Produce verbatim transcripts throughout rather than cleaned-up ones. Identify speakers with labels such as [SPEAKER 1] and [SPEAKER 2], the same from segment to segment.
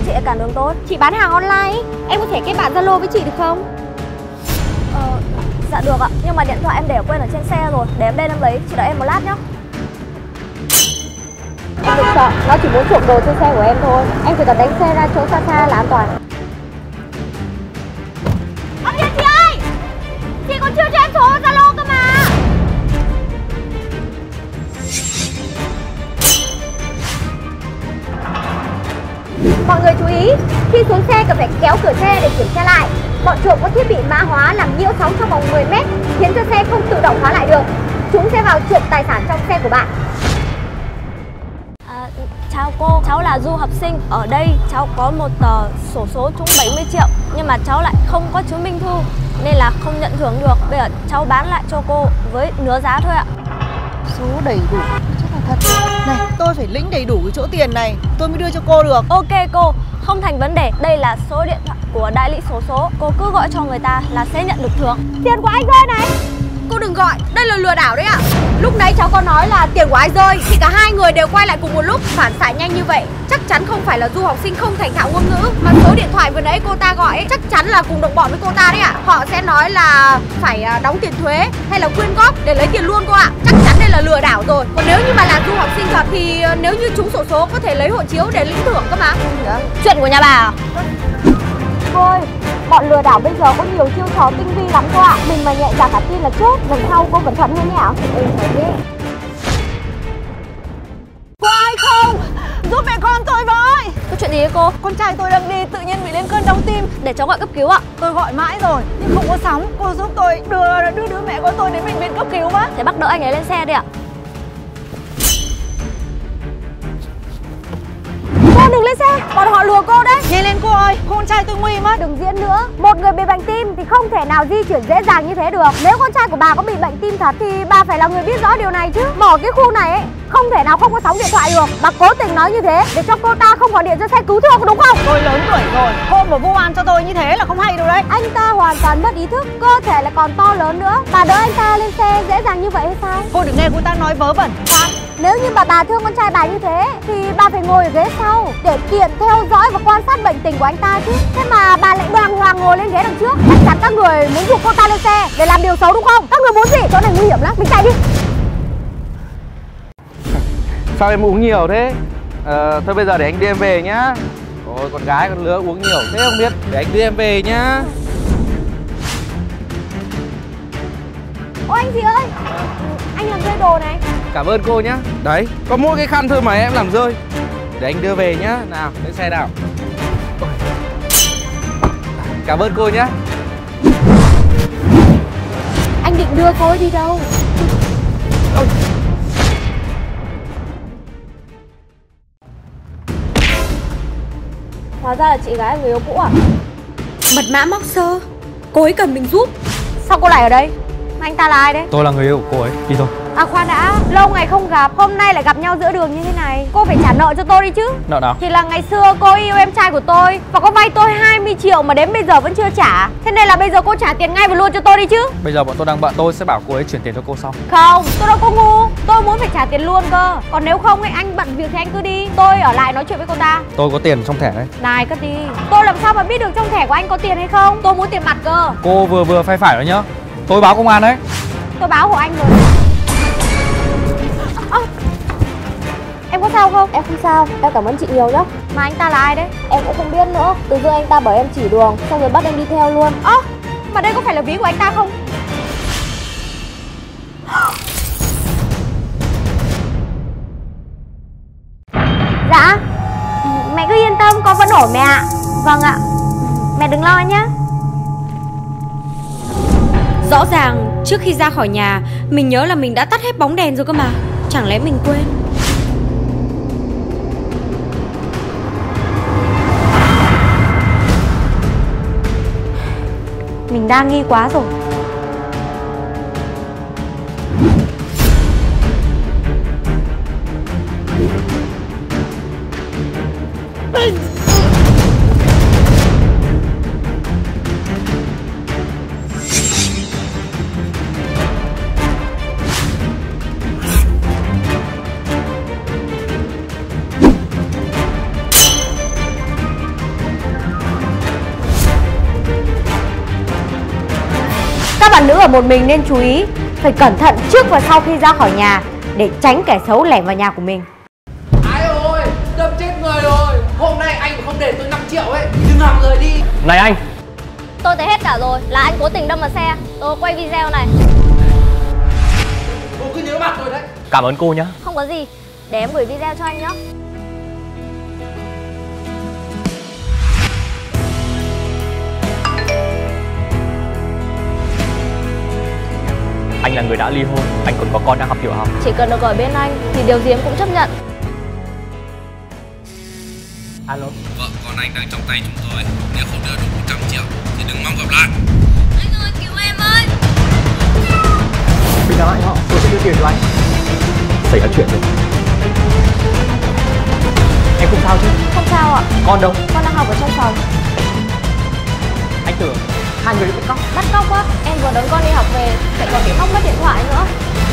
[SPEAKER 1] chị lại cản đường tôi?
[SPEAKER 2] Chị bán hàng online, em có thể kết bạn Zalo với chị được không?
[SPEAKER 1] Ờ, dạ được ạ. Nhưng mà điện thoại em để quên ở trên xe rồi. Để em lên em lấy, chị đợi em một lát nhá.
[SPEAKER 2] Em đừng sợ, nó chỉ muốn trộm đồ trên xe của em thôi. Em chỉ cần đánh xe ra chỗ xa xa là an toàn. Ông Điền chị ơi! Chị còn chưa cho em số Zalo cơ mà. Mọi người chú ý, khi xuống xe cần phải kéo cửa xe để kiểm tra lại. Bọn trộm có thiết bị mã hóa làm nhiễu sóng trong vòng mười mét, khiến cho xe không tự động khóa lại được. Chúng sẽ vào trộm tài sản trong xe của bạn.
[SPEAKER 1] À, chào cô, cháu là du học sinh. Ở đây cháu có một tờ sổ số trúng bảy mươi triệu, nhưng mà cháu lại không có chứng minh thư nên là không nhận thưởng được. Bây giờ cháu bán lại cho cô với nửa giá thôi ạ.
[SPEAKER 3] Số đầy đủ, chắc là thật. Này, tôi phải lĩnh đầy đủ cái chỗ tiền này tôi mới đưa cho cô được.
[SPEAKER 1] Ok cô, không thành vấn đề. Đây là số điện thoại của đại lý xổ số. Cô cứ gọi cho người ta là sẽ nhận được thưởng.
[SPEAKER 2] Tiền của anh rơi này. Cô đừng gọi, đây là lừa đảo đấy ạ. Lúc nãy cháu có nói là tiền của ai rơi thì cả hai người đều quay lại cùng một lúc. Phản xạ nhanh như vậy chắc chắn không phải là du học sinh không thành thạo ngôn ngữ, mà số điện thoại vừa nãy cô ta gọi ấy, chắc chắn là cùng đồng bọn với cô ta đấy ạ. Họ sẽ nói là phải đóng tiền thuế hay là quyên góp để lấy tiền luôn cô ạ. Chắc chắn đây là lừa đảo rồi. Còn nếu như mà là du học sinh thật thì nếu như trúng xổ số có thể lấy hộ chiếu để lĩnh thưởng cơ mà.
[SPEAKER 1] Chuyện của nhà bà à?
[SPEAKER 2] Cô ơi, bọn lừa đảo bây giờ có nhiều chiêu trò tinh vi lắm cô ạ. Mình mà nhẹ dạ cả tin là chết. Lần sau cô cẩn thận hơn nhé ạ. Ừ, phải đi.
[SPEAKER 3] Có ai không? Giúp mẹ con tôi với.
[SPEAKER 1] Có chuyện gì đấy cô?
[SPEAKER 3] Con trai tôi đang đi, tự nhiên bị lên cơn đau tim.
[SPEAKER 1] Để cháu gọi cấp cứu ạ.
[SPEAKER 3] Tôi gọi mãi rồi nhưng không có sóng. Cô giúp tôi đưa đưa đứa mẹ con tôi đến bệnh viện cấp cứu với.
[SPEAKER 1] Thế bác đỡ anh ấy lên xe đi ạ.
[SPEAKER 2] Cô đừng lên xe, bọn họ lừa cô đấy.
[SPEAKER 3] Nhanh lên cô ơi, con trai tôi nguy mất.
[SPEAKER 2] Đừng diễn nữa, một người bị bệnh tim thì không thể nào di chuyển dễ dàng như thế được. Nếu con trai của bà có bị bệnh tim thật thì bà phải là người biết rõ điều này chứ. Mở cái khu này ấy, không thể nào không có sóng điện thoại được. Bà cố tình nói như thế để cho cô ta không gọi điện cho xe cứu thương, đúng không?
[SPEAKER 3] Tôi lớn tuổi rồi, cô mà vu oan cho tôi như thế là không hay đâu đấy.
[SPEAKER 2] Anh ta hoàn toàn mất ý thức, cơ thể lại còn to lớn nữa. Bà đỡ anh ta lên xe dễ dàng như vậy hay sao?
[SPEAKER 3] Cô đừng nghe cô ta nói vớ vẩn.
[SPEAKER 2] Khoan, nếu như bà bà thương con trai bà như thế thì bà phải ngồi ở ghế sau để tiện theo dõi và quan sát bệnh tình của anh ta chứ. Thế mà bà lại đoàng hoàng ngồi lên ghế đằng trước. Chắc chắn các người muốn buộc cô ta lên xe để làm điều xấu đúng không? Các người muốn gì? Chỗ này nguy hiểm lắm, mình chạy đi.
[SPEAKER 4] Sao em uống nhiều thế? Ờ, thôi bây giờ để anh đưa em về nhá. Ôi, con gái con lứa uống nhiều thế không biết. Để anh đưa em về nhá.
[SPEAKER 2] Ôi anh gì ơi, anh làm rơi đồ này.
[SPEAKER 4] Cảm ơn cô nhá. Đấy, có mỗi cái khăn thôi mà em làm rơi. Để anh đưa về nhá. Nào, lên xe nào. Cảm ơn cô nhá.
[SPEAKER 2] Anh định đưa cô ấy đi đâu?
[SPEAKER 4] Ôi.
[SPEAKER 1] Hóa ra là chị gái người yêu cũ à?
[SPEAKER 2] Mật mã móc sơ, cô ấy cần mình giúp. Sao cô lại ở đây? Anh ta là ai đấy?
[SPEAKER 5] Tôi là người yêu của cô ấy, đi thôi.
[SPEAKER 2] À khoan đã, lâu ngày không gặp, hôm nay lại gặp nhau giữa đường như thế này. Cô phải trả nợ cho tôi đi chứ.
[SPEAKER 5] Nợ nào?
[SPEAKER 2] Thì là ngày xưa cô yêu em trai của tôi và có vay tôi hai mươi triệu mà đến bây giờ vẫn chưa trả. Thế nên là bây giờ cô trả tiền ngay và luôn cho tôi đi chứ.
[SPEAKER 5] Bây giờ bọn tôi đang bận, tôi sẽ bảo cô ấy chuyển tiền cho cô sau.
[SPEAKER 2] Không, tôi đâu có ngu, tôi muốn phải trả tiền luôn cơ. Còn nếu không ấy, anh bận việc thì anh cứ đi, tôi ở lại nói chuyện với cô ta.
[SPEAKER 5] Tôi có tiền trong thẻ đấy.
[SPEAKER 2] Này cất đi, tôi làm sao mà biết được trong thẻ của anh có tiền hay không? Tôi muốn tiền mặt cơ.
[SPEAKER 5] Cô vừa vừa phai phải rồi nhá. Tôi báo công an đấy.
[SPEAKER 2] Tôi báo hộ anh rồi. À, em có sao không?
[SPEAKER 1] Em không sao, em cảm ơn chị nhiều nhá.
[SPEAKER 2] Mà anh ta là ai đấy?
[SPEAKER 1] Em cũng không biết nữa. Tự dưng anh ta bảo em chỉ đường, xong rồi bắt em đi theo luôn.
[SPEAKER 2] Ơ, à, mà đây có phải là ví của anh ta không? Dạ, mẹ cứ yên tâm, con vẫn ổn mẹ ạ. Vâng ạ, mẹ đừng lo nhé.
[SPEAKER 6] Rõ ràng trước khi ra khỏi nhà mình nhớ là mình đã tắt hết bóng đèn rồi cơ mà. Chẳng lẽ mình quên?
[SPEAKER 2] Mình đang nghi quá rồi. Các bạn nữ ở một mình nên chú ý, phải cẩn thận trước và sau khi ra khỏi nhà để tránh kẻ xấu lẻn vào nhà của mình.
[SPEAKER 7] Ai ơi, đâm chết người rồi. Hôm nay anh không để tôi năm triệu ấy, đừng làm người đi.
[SPEAKER 5] Này anh,
[SPEAKER 1] Tôi thấy hết cả rồi, là anh cố tình đâm vào xe. Tôi quay video này.
[SPEAKER 7] Cô cứ nhớ mặt tôi đấy.
[SPEAKER 5] cảm ơn cô nhá.
[SPEAKER 1] Không có gì, để em gửi video cho anh nhé.
[SPEAKER 5] Anh là người đã ly hôn, anh còn có con đang học tiểu học.
[SPEAKER 1] Chỉ cần được ở bên anh thì điều gì em cũng chấp nhận.
[SPEAKER 5] Alo.
[SPEAKER 4] Vợ con anh đang trong tay chúng tôi. Nếu không đưa đủ một trăm triệu thì đừng mong gặp lại.
[SPEAKER 1] Anh ơi, cứu em ơi.
[SPEAKER 5] Bình tĩnh lại họ, tôi sẽ đưa tiền cho anh. Xảy ra chuyện rồi. Em không sao chứ?
[SPEAKER 1] Không sao ạ.
[SPEAKER 5] Con đâu?
[SPEAKER 1] Con đang học ở trong phòng.
[SPEAKER 5] Anh tưởng hai người đi bắt cóc.
[SPEAKER 1] Bắt cóc á? Em vừa đón con đi học về, lại còn bị móc mất điện thoại nữa.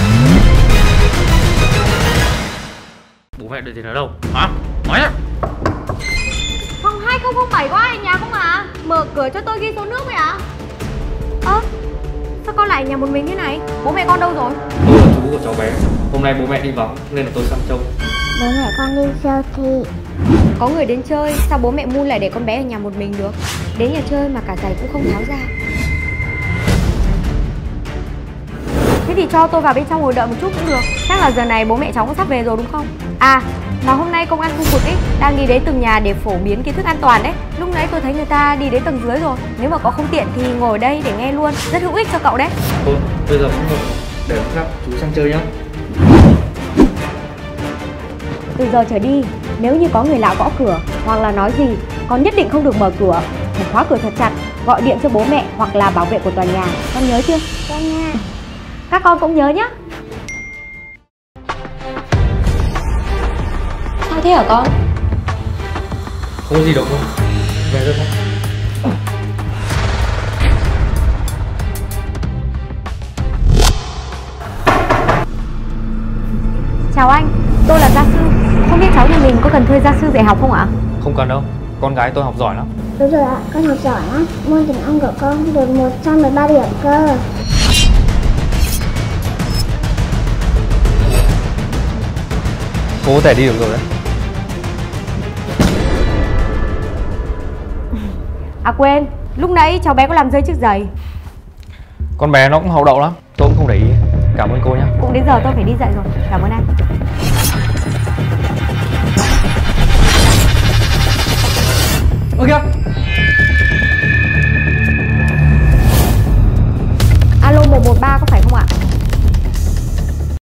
[SPEAKER 5] Bố mẹ đưa tiền ở đâu? Hả? Nói á.
[SPEAKER 2] Phòng hai không không bảy có ai ở nhà không ạ? Mở cửa cho tôi ghi số nước vậy ạ. Ơ, sao con lại ở nhà một mình thế này? Bố mẹ con đâu rồi?
[SPEAKER 5] Tôi là chú của cháu bé. Hôm nay bố mẹ đi vắng nên là tôi sang trông.
[SPEAKER 8] Bố mẹ con đi siêu thị.
[SPEAKER 2] Có người đến chơi, sao bố mẹ Mu lại để con bé ở nhà một mình được? Đến nhà chơi mà cả giày cũng không tháo ra. Thế thì cho tôi vào bên trong ngồi đợi một chút cũng được. Chắc là giờ này bố mẹ cháu cũng sắp về rồi đúng không? À, mà hôm nay công an khu vực ấy đang đi đến từng nhà để phổ biến kiến thức an toàn đấy. Lúc nãy tôi thấy người ta đi đến tầng dưới rồi. Nếu mà có không tiện thì ngồi ở đây để nghe luôn. Rất hữu ích cho cậu đấy.
[SPEAKER 5] Thôi, bây giờ cũng được. Để hôm khác chú sang chơi nhá.
[SPEAKER 2] Từ giờ trở đi, nếu như có người lạ gõ cửa hoặc là nói gì, con nhất định không được mở cửa. Phải khóa cửa thật chặt, gọi điện cho bố mẹ hoặc là bảo vệ của tòa nhà. Con nhớ chưa?
[SPEAKER 8] Con nha.
[SPEAKER 2] Các con cũng nhớ nhé.
[SPEAKER 6] Sao thế hả con?
[SPEAKER 5] Không có gì đâu con. Về thôi con.
[SPEAKER 2] Chào anh, tôi là gia sư. Không biết cháu nhà mình có cần thuê gia sư dạy học không ạ?
[SPEAKER 5] Không cần đâu, con gái tôi học giỏi lắm.
[SPEAKER 8] Đúng rồi ạ, con học giỏi lắm. Môn tiếng Anh của con được một trăm mười ba điểm cơ.
[SPEAKER 5] Cô có thể đi được rồi đấy.
[SPEAKER 2] À quên, lúc nãy cháu bé có làm rơi chiếc giày.
[SPEAKER 5] Con bé nó cũng hậu đậu lắm, tôi cũng không để ý. Cảm ơn cô nhé.
[SPEAKER 2] Cũng đến giờ tôi phải đi dạy rồi. Cảm ơn anh.
[SPEAKER 5] Ơ kìa,